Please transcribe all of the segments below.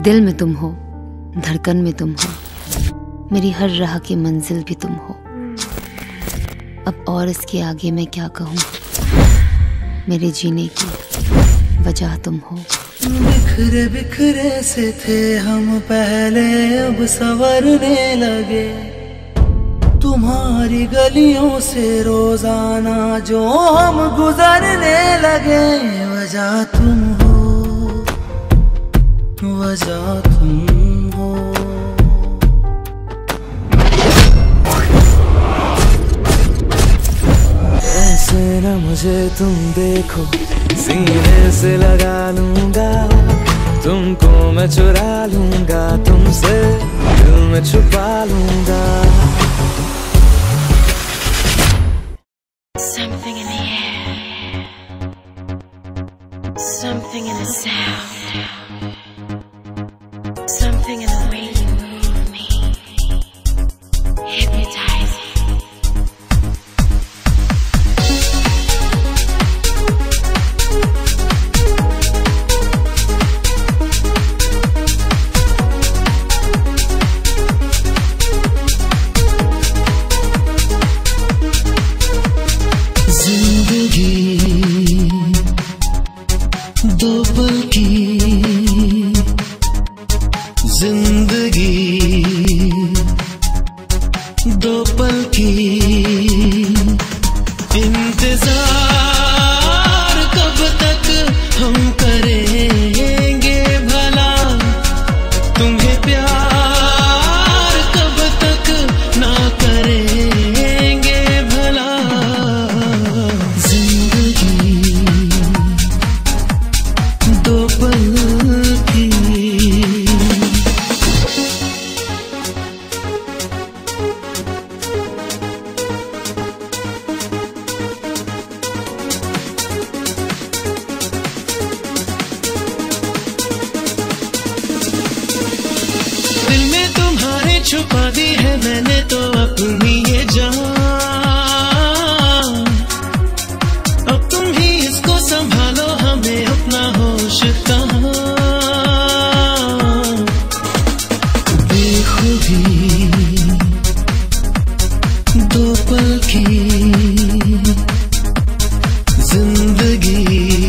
दिल में तुम हो, धड़कन में तुम हो, मेरी हर राह की मंजिल भी तुम हो। अब और इसके आगे मैं क्या कहूँ, मेरे जीने की वजह तुम हो। बिखरे बिखरे से थे हम पहले, अब संवरने लगे। तुम्हारी गलियों से रोजाना जो हम गुजरने लगे। वजह तुम हो, वजह तुम हो। ऐसे न मुझे तुम देखो, सीने से लगा लूंगा। तुमको मैं चुरा लूंगा, तुमसे दिल में छुपा लूंगा। Something in the air, something in the sound, something in the way you move me, hypnotizing. दो पल की जिंदगी, दो पल की इंतजार कब तक हम करेंगे भला। तुम्हें प्यार कब तक ना करेंगे भला। दो पल की दिल में तुम्हारे छुपा दी है मैंने तो अपनी ये जान। अब तुम ही इसको संभालो, हमें अपना होश कहाँ। बेखुदी दो पल की जिंदगी,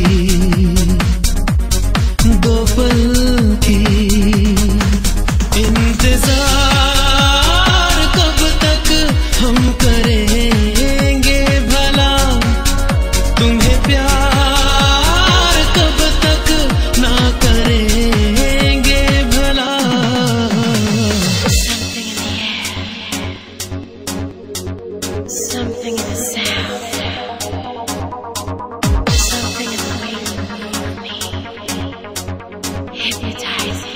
दो पल की इंतजार कब तक हम करेंगे भला। तुम्हें प्यार कब तक ना करेंगे भला। Something in the air, something in the sound, something in the way you move me, hypnotizing.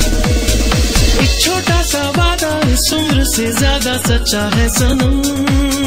छोटा सा वादा इस उम्र से ज्यादा सच्चा है सनम।